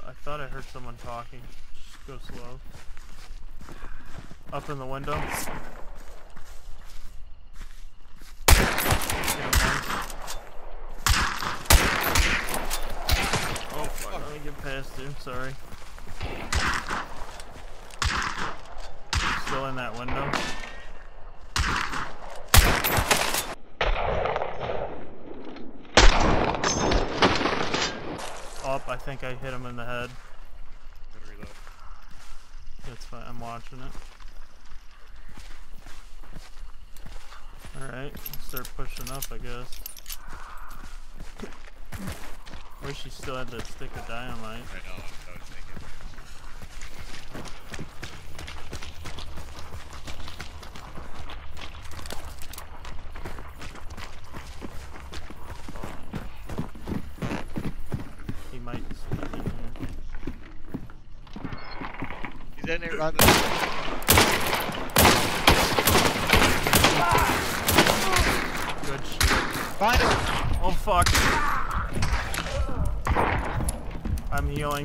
I thought I heard someone talking. Just go slow. Up in the window. Oh fuck, let me get past you, sorry. Still in that window. Up, I think I hit him in the head. That's fine, I'm watching it. Alright, start pushing up, I guess. Wish he still had that stick of dynamite. I know, I was thinking. He might sneak in here. He's in there on the... Good shit. Find him! Oh fuck! I'm healing.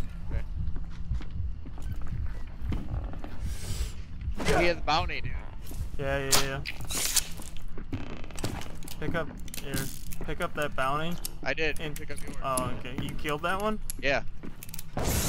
Okay. He has bounty, dude. Yeah. Pick up that bounty. I did. And Pick up yours. oh, okay. You killed that one? Yeah.